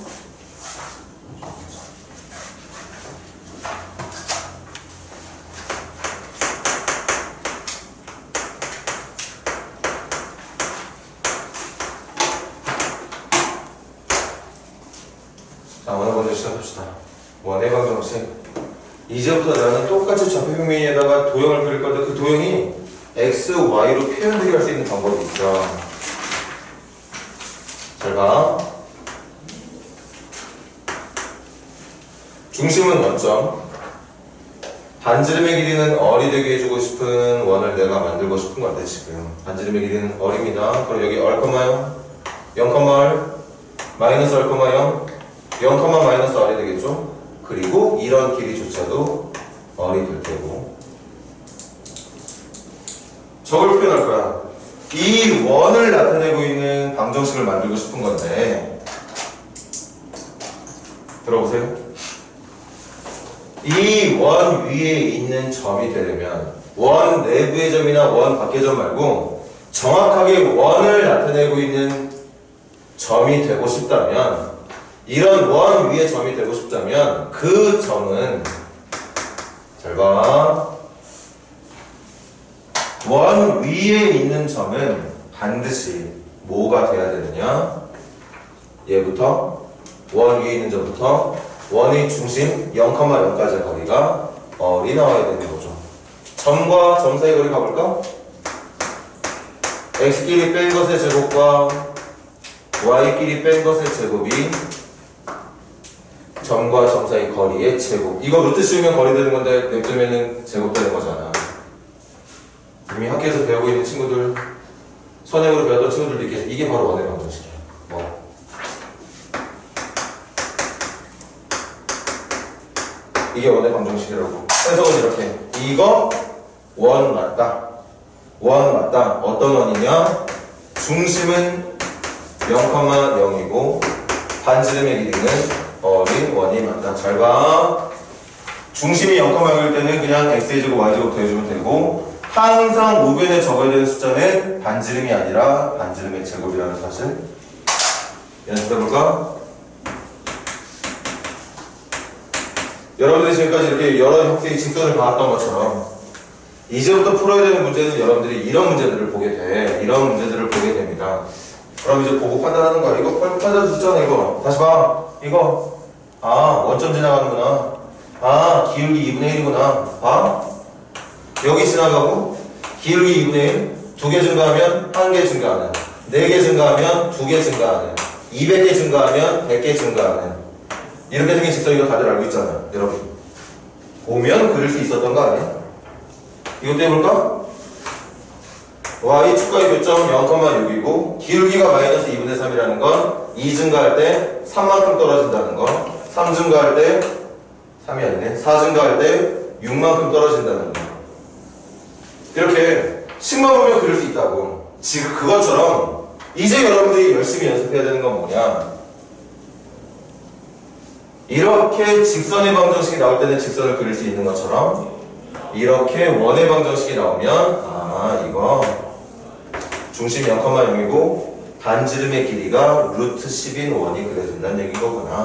자, 오늘 먼저 시작합시다. 원의 방정식. 이제부터 나는 똑같이 좌표평면에다가 도형을 그릴 건데 그 도형이 x, y로 표현되게 할 수 있는 방법이 있어. 잘 봐. 중심은 원점. 반지름의 길이는 어리 되게 해주고 싶은 원을 내가 만들고 싶은 건데 지금 반지름의 길이는 어립니다. 그럼 여기 얼,요 영, 얼 마이너스 얼, 영 영, 마이너스 R이 되겠죠? 그리고 이런 길이조차도 R이 될 테고 저걸 표현할 거야. 이 원을 나타내고 있는 방정식을 만들고 싶은 건데 들어보세요. 이 원 위에 있는 점이 되려면 원 내부의 점이나 원 밖의 점 말고 정확하게 원을 나타내고 있는 점이 되고 싶다면 이런 원 위에 점이 되고 싶다면 그 점은 잘 봐. 원 위에 있는 점은 반드시 뭐가 돼야 되느냐? 얘부터 원 위에 있는 점부터 원의 중심 영, 영까지의 거리가 어리 나와야 되는 거죠. 점과 점 사이 거리 가볼까? x끼리 뺀 것의 제곱과 y끼리 뺀 것의 제곱이 점과 점 사이 거리의 제곱. 이거 루트 씌우면 거리 되는 건데 냅두면은 제곱 되는 거잖아. 이미 학교에서 배우고 있는 친구들, 선행으로 배웠던 친구들도 있겠지. 이게 바로 원의 방정식이야. 뭐. 이게 원의 방정식이라고. 해석은 이렇게. 이거 원 맞다. 원 맞다. 어떤 원이냐? 중심은 영, 영이고 반지름의 길이는 어린 원이 맞다. 잘 봐. 중심이 영, 영일 때는 그냥 x제곱, y제곱 더해주면 되고 항상 우변에 적어야 되는 숫자는 반지름이 아니라 반지름의 제곱이라는 사실 연습해볼까? 여러분들이 지금까지 이렇게 여러 형태의 직선을 봐왔던 것처럼 이제부터 풀어야 되는 문제는 여러분들이 이런 문제들을 보게 돼. 이런 문제들을 보게 됩니다. 그럼 이제 보고 판단하는 거야. 이거 판단 숫자는 이거. 다시 봐. 이거. 아, 원점 지나가는구나. 아, 기울기 이분의 일이구나. 봐. 여기 지나가고 기울기 이분의 일. 두 개 증가하면 한 개 증가하는. 네 개 증가하면 두 개 증가하는. 이백 개 증가하면 백 개 증가하는. 이렇게 생긴 직선 이거 다들 알고 있잖아요. 여러분. 보면 그릴 수 있었던 거 아니야? 이것도 해볼까? y 축과의 교점 영, 육이고 기울기가 마이너스 이분의 삼이라는 건 이 증가할 때 삼만큼 떨어진다는 거, 삼 증가할 때 삼이 아니네, 사 증가할 때 육만큼 떨어진다는 거. 이렇게 식만 보면 그릴 수 있다고. 지금 그것처럼 이제 여러분들이 열심히 연습해야 되는 건 뭐냐? 이렇게 직선의 방정식이 나올 때는 직선을 그릴 수 있는 것처럼 이렇게 원의 방정식이 나오면 아 이거 중심 영, 영이고 반지름의 길이가 루트 십인 원이 그려진다는 얘기인 거구나.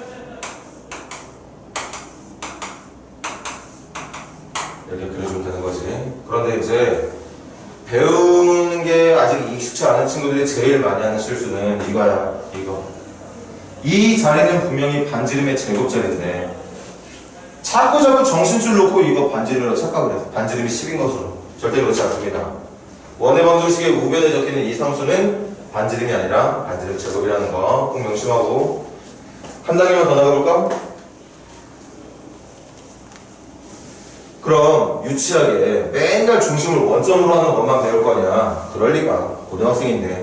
이렇게 그려주면 되는 거지. 그런데 이제 배우는 게 아직 익숙치 않은 친구들이 제일 많이 하는 실수는 이거야. 이거. 이 자리는 분명히 반지름의 제곱자리인데 자꾸 자꾸 정신줄 놓고 이거 반지름으로 착각을 해서 반지름이 십인 것으로. 절대 그렇지 않습니다. 원의 방정식의 우변에 적혀있는 이 상수는 반지름이 아니라 반지름 제곱이라는 거 꼭 명심하고 한 단계만 더 나가볼까? 그럼 유치하게 맨날 중심을 원점으로 하는 것만 배울 거냐? 그럴 리가. 고등학생인데.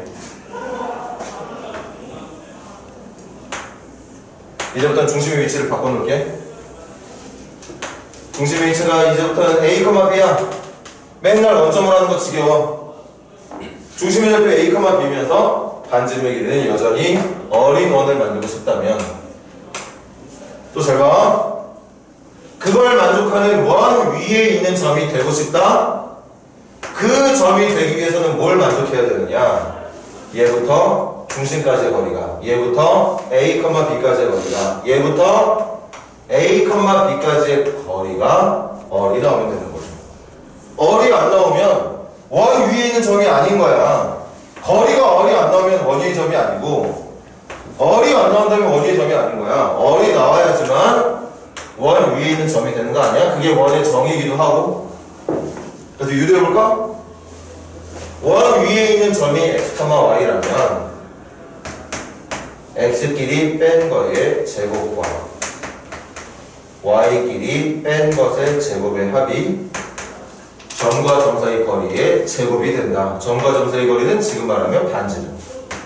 이제부터는 중심의 위치를 바꿔놓을게. 중심의 위치가 이제부터는 A, B야. 맨날 원점으로 하는 거 지겨워. 중심의 좌표 A, B면서 반지름의 길이는 여전히 어린 원을 만들고 싶다면 또 잘 봐. 그걸 만족하는 원 위에 있는 점이 되고 싶다? 그 점이 되기 위해서는 뭘 만족해야 되느냐? 얘부터 중심까지의 거리가, 얘부터 A, B까지의 거리가, 얘부터 A, B까지의 거리가 어리 나오면 되는 거죠. 어리 안 나오면 원 위에 있는 점이 아닌 거야. 거리가 어리 안 나오면 원 위의 점이 아니고, 어리 안 나온다면 원 위의 점이 아닌 거야. 어리 나와야지만 원 위에 있는 점이 되는 거 아니야? 그게 원의 정이기도 하고. 그래서 유도해볼까? 원 위에 있는 점이 x, y라면 x끼리 뺀 거의 제곱과 y끼리 뺀 것의 제곱의 합이 점과 점 사이 거리의 제곱이 된다. 점과 점 사이 거리는 지금 말하면 반지름.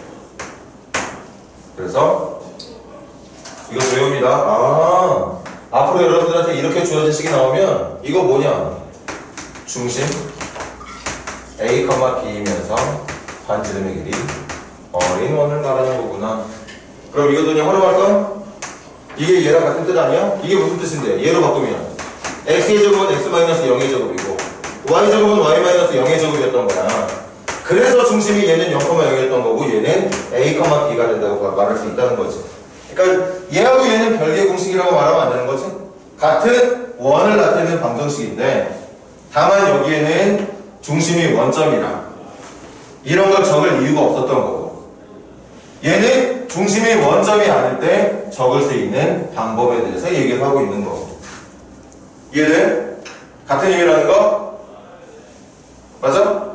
그래서 이거 외웁니다. 아, 앞으로 여러분들한테 이렇게 주어진 식이 나오면 이거 뭐냐? 중심 A, B이면서 반지름의 길이 어린 원을 말하는 거구나. 그럼 이것도 그냥 활용할까? 이게 얘랑 같은 뜻 아니야? 이게 무슨 뜻인데? 얘로 바꾸면 x의 제곱은 x 마이너스 영의 제곱이고 y 제곱은 y 마이너스 영의 제곱이었던 거야. 그래서 중심이 얘는 영, 영이었던 거고 얘는 A, B가 된다고 말할 수 있다는 거지. 그러니까 얘하고 얘는 별개의 공식이라고 말하면 안 되는 거지. 같은 원을 나타내는 방정식인데 다만 여기에는 중심이 원점이라 이런 걸 적을 이유가 없었던 거고, 얘는 중심이 원점이 아닐 때 적을 수 있는 방법에 대해서 얘기를 하고 있는 거고. 이해돼? 같은 의미라는 거? 맞아?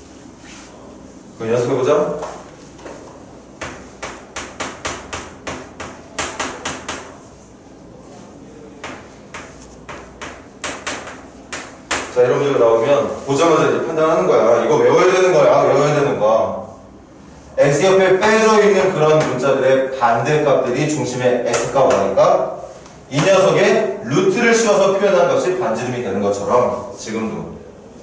그럼 연습해보자. 자, 이런 문제가 나오면 보자마자 이제 판단하는 거야. 이거 외워야 되는 거야. 외워야 되는 거. x 옆에 빼져 있는 그런 문자들의 반대값들이 중심의 x값, y값. 이 녀석의 루트를 씌워서 표현한 것이 반지름이 되는 것처럼 지금도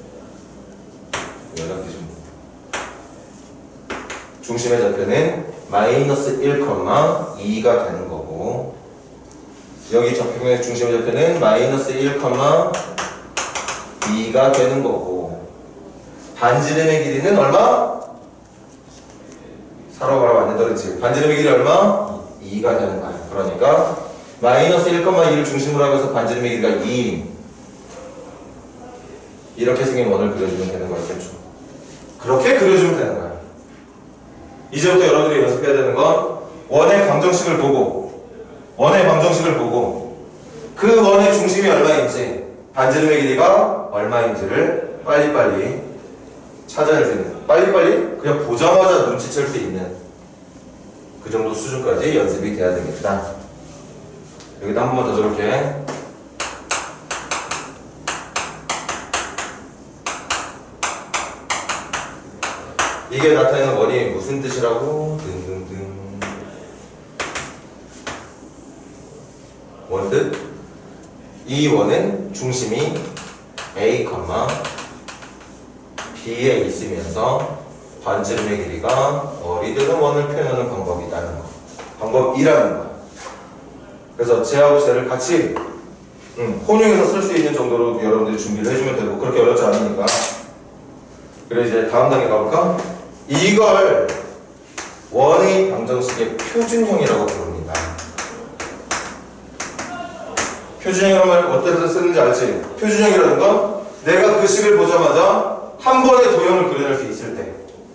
중심의 좌표는 마이너스 일, 이가 되는 거고, 여기 좌표의 중심의 좌표는 마이너스 일, 이가 되는 거고, 반지름의 길이는 얼마? 사로 말하면 안 된다 그랬지. 반지름의 길이 얼마? 이가 되는 거야. 그러니까 마이너스 일, 이를 중심으로 하면서 반지름의 길이가 이, 이렇게 생긴 원을 그려주면 되는 거였겠죠. 그렇게 그려주면 되는 거야. 이제부터 여러분들이 연습해야 되는 건 원의 방정식을 보고, 원의 방정식을 보고 그 원의 중심이 얼마인지, 반지름의 길이가 얼마인지를 빨리빨리 찾아낼 수 있는, 빨리빨리 그냥 보자마자 눈치챌 수 있는 그 정도 수준까지 연습이 돼야 되겠다. 여기다 한 번만 더 적을게. 이게 나타내는 원이 무슨 뜻이라고? 등등등. 원뜻? 이 원은 중심이 A, B에 있으면서 반지름의 길이가 어리 되는 원을 표현하는 방법이라는 거. 방법이라는 거. 그래서 쟤하고 쟤를 같이 음, 혼용해서 쓸 수 있는 정도로 여러분들이 준비를 해주면 되고, 그렇게 어렵지 않으니까. 그래, 이제 다음 단계 가볼까? 이걸 원의 방정식의 표준형이라고 부릅니다. 표준형이라는 말 어디서 쓰는지 알지? 표준형이라는 건 내가 그 식을 보자마자 한 번에 도형을 그려낼 수 있을 때,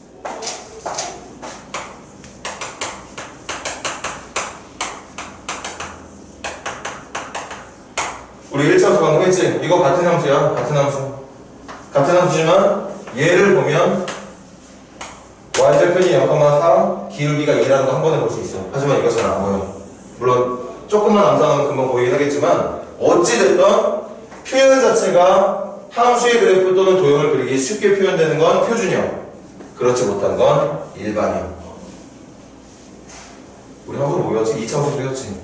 우리 일 차부터 방금 했지? 이거 같은 함수야. 같은 함수. 같은 함수지만 얘를 보면 y절편이 영, 사, 기울기가 이라는 거 한 번에 볼 수 있어. 하지만 이거 잘 안 보여. 물론 조금만 암산하면 금방 보이긴 하겠지만 어찌됐든 표현 자체가 함수의 그래프 또는 도형을 그리기 쉽게 표현되는 건 표준형, 그렇지 못한 건 일반형. 우리 함수 뭐였지? 이 차 함수 뭐였지?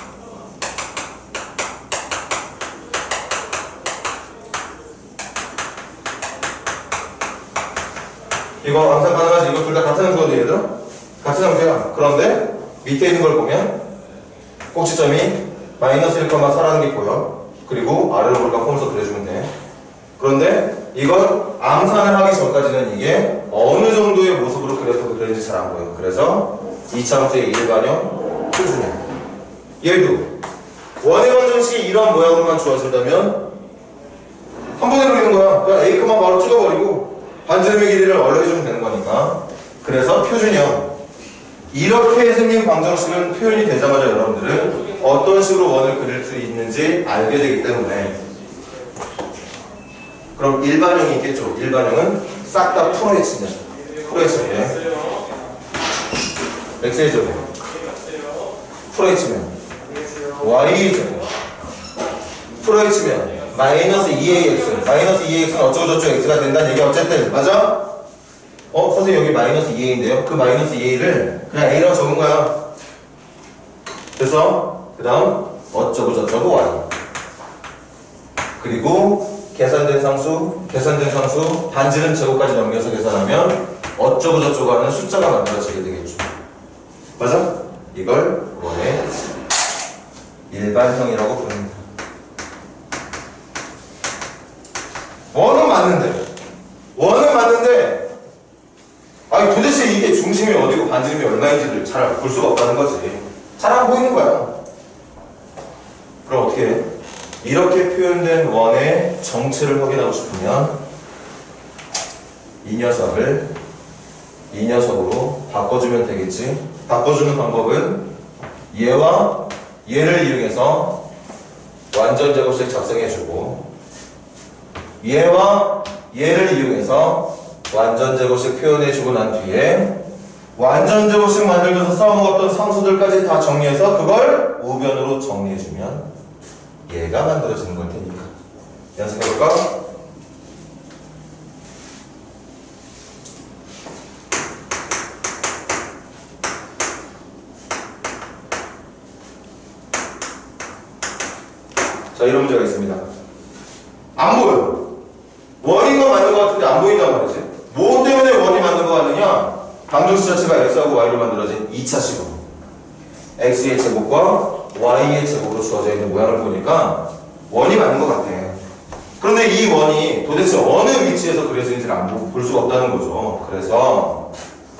이거 암산 가능하지? 이거 둘 다 같은 함수거든 얘들아? 같은 함수야. 그런데 밑에 있는 걸 보면 꼭지점이 마이너스 일, 사라는 게 보여. 그리고 아래로 우리가 폼에서 그려주면 돼. 그런데 이건 암산을 하기 전까지는 이게 어느 정도의 모습으로 그래서 그려지는지 잘 안 보여. 그래서 이 차 함수의 일반형, 표준형. 얘도 원의 방정식이 이런 모양으로만 주어진다면 한 번에 그리는 거야. 그냥 A, 바로 찍어버리고 반지름의 길이를 얼려주면 되는 거니까. 그래서 표준형. 이렇게 생긴 방정식은 표현이 되자마자 여러분들은 어떤 식으로 원을 그릴 수 있는지 알게 되기 때문에. 그럼 일반형이 있겠죠. 일반형은 싹 다 풀어헤치면 풀어헤치면 엑스의 제곱 풀어헤치면 y의 제곱 풀어헤치면 마이너스 이 에이 엑스 마이너스 이 에이 엑스는 어쩌고저쩌고 x가 된다는 얘기 어쨌든 맞아? 어? 선생님 여기 마이너스 이 에이인데요? 그 마이너스 이 에이를 그냥 a라고 적은 거야. 그래서 그 다음 어쩌고저쩌고 y 그리고 계산된 상수, 계산된 상수, 반지름 제곱까지 넘겨서 계산하면 어쩌고저쩌고 하는 숫자가 만들어지게 되겠죠. 맞아? 이걸 원의 일반형이라고 부릅니다. 원은 맞는데 원은 맞는데 아니 도대체 이게 중심이 어디고 반지름이 얼마인지를 잘 볼 수가 없다는 거지. 잘 안 보이는 거야. 그럼 어떻게 해? 이렇게 표현된 원의 정체를 확인하고 싶으면 이 녀석을 이 녀석으로 바꿔주면 되겠지. 바꿔주는 방법은 얘와 얘를 이용해서 완전 제곱식 작성해주고 얘와 얘를 이용해서 완전 제곱식 표현해주고 난 뒤에 완전 제곱식 만들면서 써먹었던 상수들까지 다 정리해서 그걸 우변으로 정리해주면 얘가 만들어지는 걸 테니까. 연습해볼까? 자, 이런 문제가 있습니다. 안 보여. 원인 건 맞는 것 같은데 안 보인단 말이지. 뭐 때문에 원이 맞는 것 같느냐? 방정식 자체가 x하고 y로 만들어진 이 차식으로 x의 제곱과 y의 제곱으로 주어져 있는 모양을 보니까 원이 맞는 것 같아. 그런데 이 원이 도대체 어느 위치에서 그려지는지를 안 보고 볼 수가 없다는 거죠. 그래서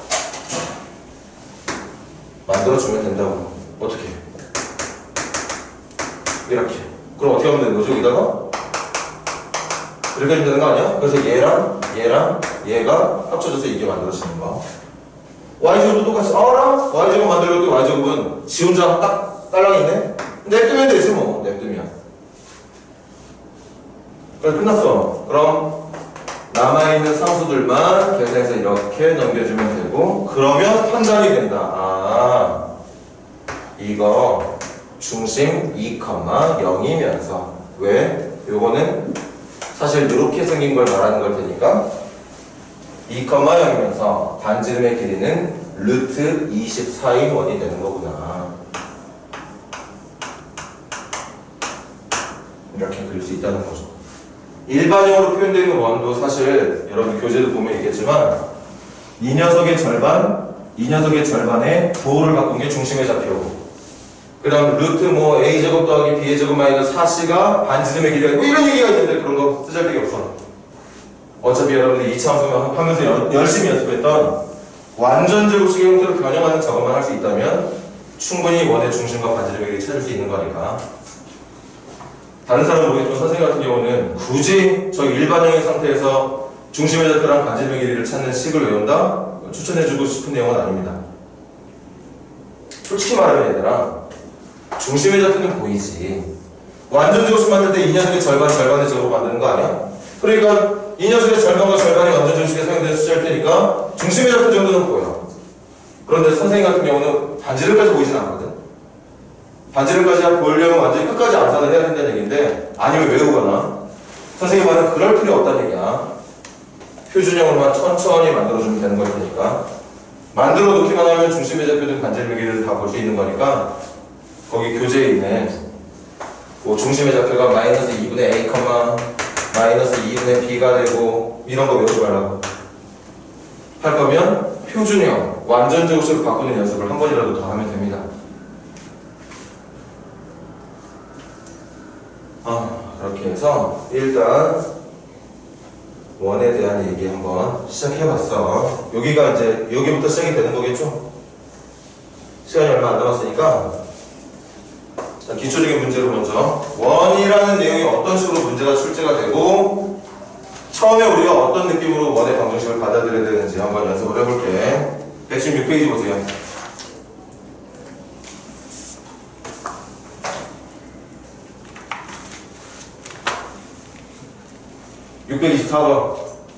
만들어주면 된다고. 어떻게? 이렇게. 그럼 어떻게 하면 되는 거죠? 여기다가 이렇게 하면 되는 거 아니야? 그래서 얘랑 얘랑 얘가 합쳐져서 이게 만들어지는 거야. y제곱도 똑같이 알아? y제곱 만들고 또 y제곱은 지 혼자 딱 딸랑 있네? 냅두면 되지 뭐. 냅두면. 그래 끝났어. 그럼 남아있는 상수들만 계산해서 이렇게 넘겨주면 되고 그러면 판단이 된다. 아 이거 중심 이, 영이면서 왜? 요거는 사실 이렇게 생긴 걸 말하는 걸 테니까 이, 영이면서 반지름의 길이는 루트 이십사인 원이 되는 거구나. 이렇게 그릴 수 있다는 거죠. 일반형으로 표현되는 원도 사실 여러분 교재도 보면 있겠지만 이 녀석의 절반, 이 녀석의 절반에 부호를 바꾼 게 중심의 좌표고 그 다음 루트 뭐 a제곱 더하기 b제곱 마이너스 사 씨가 반지름의 길이가 뭐 이런 얘기가 있는데 그런 거 쓰잘데기 없어. 어차피 여러분들이 이 차 함수 하면서 여, 열심히 연습했던 완전 제곱식의 형태로 변형하는 작업만 할 수 있다면 충분히 원의 중심과 반지름의 길이를 찾을 수 있는 거니까. 다른 사람은 모르겠지만 선생님 같은 경우는 굳이 저 일반형의 상태에서 중심의 좌표랑 반지름의 길이를 찾는 식을 외운다? 추천해주고 싶은 내용은 아닙니다. 솔직히 말하면 얘들아 중심의 좌표는 보이지. 완전 제곱식 만들 때 이 녀석의 절반 절반의 제곱으로 만드는 거 아니야? 그러니까 이 녀석의 절반과 절반이 완전 중심에 사용되는 숫자일 테니까 중심의 좌표 정도는 보여. 그런데 선생님 같은 경우는 반지름까지 보이진 않거든. 반지름까지 보려면 완전히 끝까지 암산을 해야 된다는 얘기인데 아니면 외우거나 선생님 말은 그럴 필요 없다는 얘기야. 표준형으로만 천천히 만들어주면 되는 거일 테니까 만들어 놓기만 하면 중심의 좌표든 반지름의 길이를 다 볼 수 있는 거니까 거기 교재에 있는 뭐 중심의 좌표가 마이너스 이분의 a, 마이너스 이분의 b가 되고 이런 거 외우지 말라고 할 거면 표준형, 완전 제곱식으로 바꾸는 연습을 한 번이라도 더 하면 됩니다. 아, 그렇게 해서 일단 원에 대한 얘기 한번 시작해봤어. 여기가 이제 여기부터 시작이 되는 거겠죠? 시간이 얼마 안 남았으니까 기초적인 문제로 먼저 원이라는 내용이 어떤 식으로 문제가 출제가 되고 처음에 우리가 어떤 느낌으로 원의 방정식을 받아들여야 되는지 한번 연습을 해볼게. 백십육 페이지 보세요. 육백이십사 번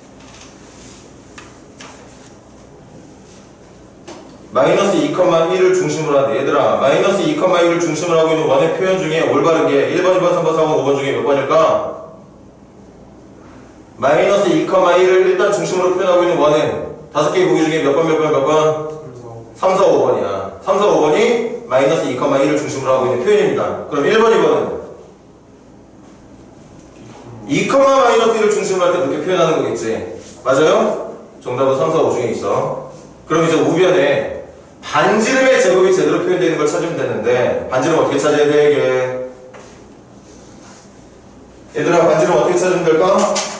마이너스 이, 일을 중심으로 하는데 얘들아 마이너스 이, 일을 중심으로 하고 있는 원의 표현 중에 올바른 게 일 번, 이 번, 삼 번, 사 번, 오 번 중에 몇 번일까? 마이너스 이, 일을 일단 중심으로 표현하고 있는 원은 다섯 개의 보기 중에 몇 번, 몇 번, 몇 번? 삼, 사, 오 번이야. 삼, 사, 오 번이 마이너스 이, 일을 중심으로 하고 있는 표현입니다. 그럼 일 번, 이 번은? 이, 마이너스 일을 중심으로 할 때 그렇게 표현하는 거겠지. 맞아요? 정답은 삼, 사, 오 중에 있어. 그럼 이제 우변에 반지름의 제곱이 제대로 표현되는 걸 찾으면 되는데 반지름 어떻게 찾아야 돼 이게? 얘들아 반지름 어떻게 찾으면 될까?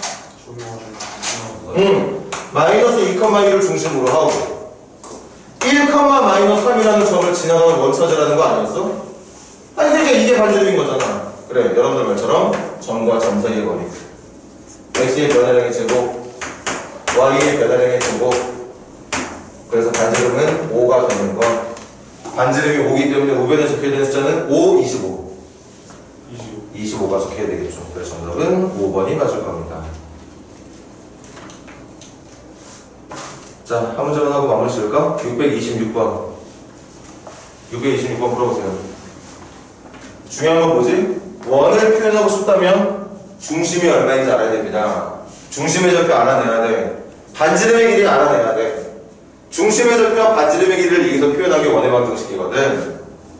응. 마이너스 이, 일을 중심으로 하고 일, 마이너스 삼이라는 점을 지나가면 원 찾으라는 거 아니었어? 아니 그러니까 이게 반지름인 거잖아. 그래 여러분들 말처럼 점과 점 사이의 거리 x의 변화량의 제곱 y의 변화량의 제곱 그래서 반지름은 오가 되는 거 반지름이 오기 때문에 우변에 적혀야 되는 숫자는 오, 이십오 이십오가 적혀야 되겠죠. 그래서 정답은 오 번이 맞을 겁니다. 자, 한 문제만 하고 마무리 지을까? 육백이십육 번 육백이십육 번 풀어보세요. 중요한 건 뭐지? 원을 표현하고 싶다면 중심이 얼마인지 알아야 됩니다. 중심의 좌표 알아내야 돼. 반지름의 길이 알아내야 돼. 중심의 좌표와 반지름의 길이를 여기서 표현하기 원의 방정식이거든.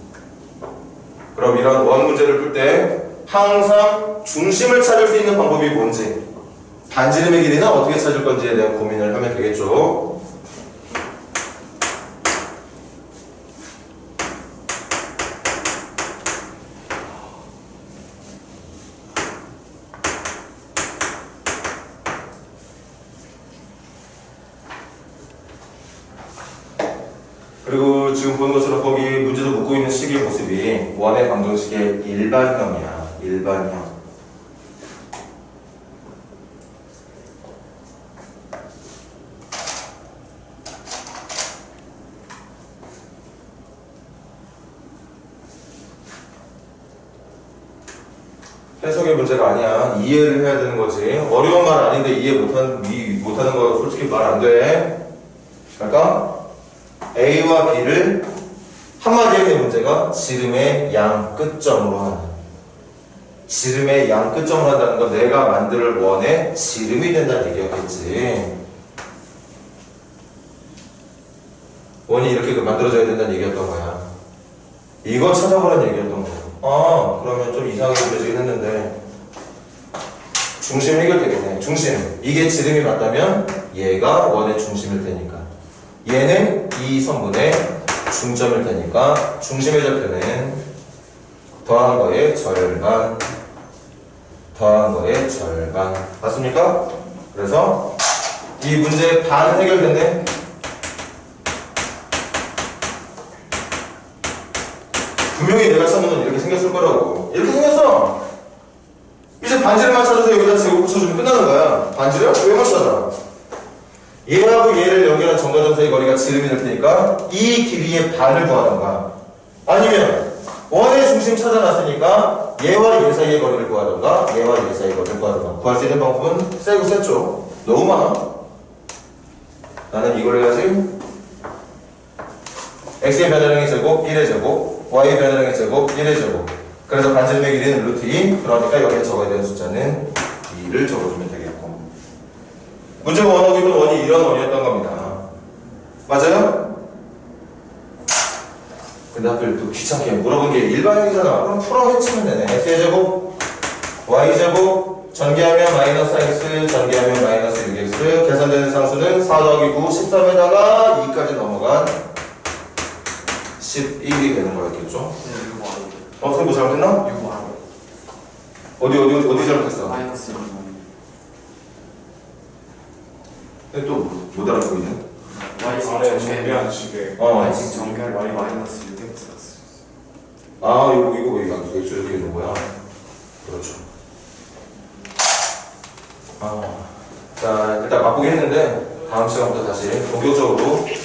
그럼 이런 원 문제를 풀 때 항상 중심을 찾을 수 있는 방법이 뭔지 반지름의 길이는 어떻게 찾을 건지에 대한 고민을 하면 되겠죠. 그리고 지금 보는 것처럼 거기 문제도 묻고 있는 식의 모습이 원의 방정식의 일반형이야. 일반형. 해석의 문제가 아니야. 이해를 해야 되는 거지. 어려운 말 아닌데 이해 못하는, 못하는 거 솔직히 말 안 돼. 그러니까 A와 B를 한마디에 의 문제가 지름의 양 끝점으로 하는 지름의 양 끝점으로 한다는 건 내가 만들 원의 지름이 된다는 얘기였겠지. 원이 이렇게 만들어져야 된다는 얘기였던 거야. 이거 찾아보라는 얘기였던 거야. 아 그러면 좀 이상하게 그려지긴 했는데 중심 해결되겠네. 중심 이게 지름이 맞다면 얘가 원의 중심일 테니까 얘는 이 선분의 중점일 테니까 중심의 좌표는 더한 거의 절반 더한 거의 절반 맞습니까? 그래서 이 문제 반 해결됐네. 분명히 내가 찾는 건 이렇게 생겼을 거라고. 이렇게 생겼어. 이제 반지름만 찾아서 여기다 제곱 붙여주면 끝나는 거야. 반지름? 왜못 찾아? 얘하고 얘를 연결한 점과 점 사이 거리가 지름이 될 테니까 이 길이의 반을 구하는 거야. 아니면 원의 중심 찾아놨으니까 얘와 얘 사이의 거리를 구하던가 얘와 얘 사이의 거리를 구하던가. 구할 수 있는 방법은 세고 셌죠. 너무 많아. 나는 이걸 해야지. x의 변화량의 제곱 일의 제곱, y의 변화량의 제곱 일의 제곱. 그래서 반지름의 길이는 루트 이. 그러니까 여기에 적어야 되는 숫자는 이를 적어주면 되겠고. 문제가 원하고 있던 원이 이런 원이었던 겁니다. 맞아요? 근데 하필 또 귀찮게 물어본 게 일반형이잖아. 그럼 풀어 해치면 되네. x의 제곱, y의 제곱, 전개하면 마이너스 x, 전개하면 마이너스 육 엑스. 계산되는 상수는 사 더하기 구, 십삼에다가 이까지 넘어간 십일이 되는 거였겠죠? 어, 선생님 뭐 잘못했나? 어디, 어디, 어디, 어디 잘못했어? 마이너스 근데 또 못 알아듣고 있네? Y식 아래 정개 정비한 식에 어. Y식 정개할 Y 마이너스 육 엑스 아, 이거, 이거 왜 여기 저렇게 있는 거야? 그렇죠. 아, 자, 일단 맛보기 했는데, 다음 시간부터 다시 본격적으로